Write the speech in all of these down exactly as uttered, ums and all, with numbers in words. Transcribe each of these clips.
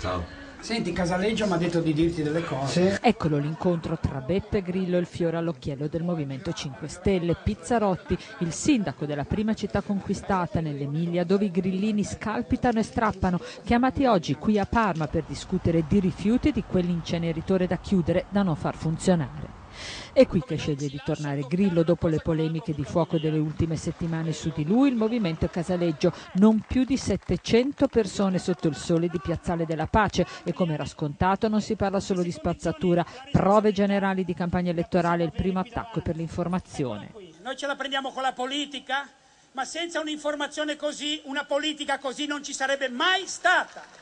Ciao. Senti, Casaleggio mi ha detto di dirti delle cose. Sì. Eccolo l'incontro tra Beppe Grillo e il fiore all'occhiello del Movimento cinque Stelle. Pizzarotti, il sindaco della prima città conquistata nell'Emilia, dove i grillini scalpitano e strappano, chiamati oggi qui a Parma per discutere di rifiuti e di quell'inceneritore da chiudere, da non far funzionare. È qui che sceglie di tornare Grillo dopo le polemiche di fuoco delle ultime settimane su di lui. Il movimento è Casaleggio, non più di settecento persone sotto il sole di Piazzale della Pace e, come era scontato, non si parla solo di spazzatura, prove generali di campagna elettorale, il primo attacco per l'informazione. Noi ce la prendiamo con la politica, ma senza un'informazione così, una politica così non ci sarebbe mai stata.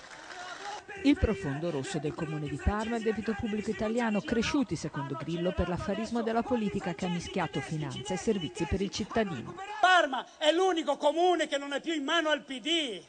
Il profondo rosso del comune di Parma e il debito pubblico italiano, cresciuti secondo Grillo per l'affarismo della politica che ha mischiato finanza e servizi per il cittadino. Parma è l'unico comune che non è più in mano al P D.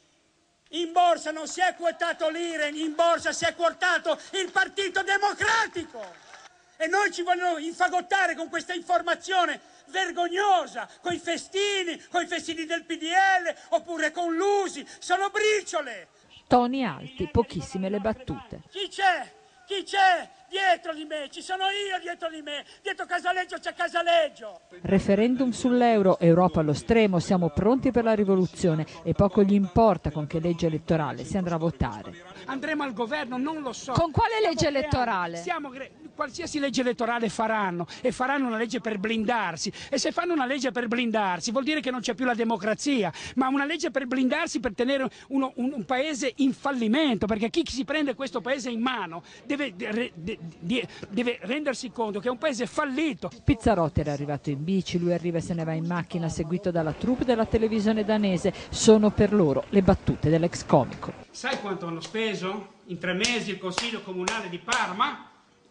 In borsa non si è quotato l'I R E, in borsa si è quotato il Partito Democratico. E noi ci vogliono infagottare con questa informazione vergognosa, con i festini, con i festini del P D L, oppure con l'U S I. Sono briciole. Toni alti, pochissime le battute. Chi c'è? Chi c'è dietro di me? Ci sono io dietro di me. Dietro Casaleggio c'è Casaleggio. Referendum sull'euro, Europa allo stremo, siamo pronti per la rivoluzione e poco gli importa con che legge elettorale si andrà a votare. Andremo al governo, non lo so. Con quale legge elettorale? Siamo, qualsiasi legge elettorale faranno, e faranno una legge per blindarsi. E se fanno una legge per blindarsi vuol dire che non c'è più la democrazia, ma una legge per blindarsi per tenere uno, un, un paese in fallimento, perché chi si prende questo paese in mano deve, de, de, de, deve rendersi conto che è un paese fallito. Pizzarotti era arrivato in bici, lui arriva e se ne va in macchina seguito dalla troupe della televisione danese. Sono per loro le battute dell'ex comico. Sai quanto hanno speso in tre mesi il Consiglio Comunale di Parma?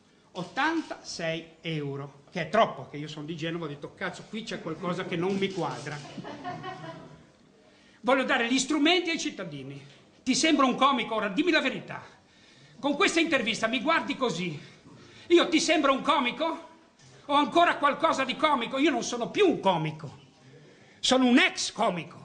ottantasei euro, che è troppo, che io sono di Genova, ho detto cazzo, qui c'è qualcosa che non mi quadra. Voglio dare gli strumenti ai cittadini. Ti sembra un comico? Ora dimmi la verità. Con questa intervista mi guardi così. Io ti sembro un comico? Ho ancora qualcosa di comico? Io non sono più un comico. Sono un ex comico.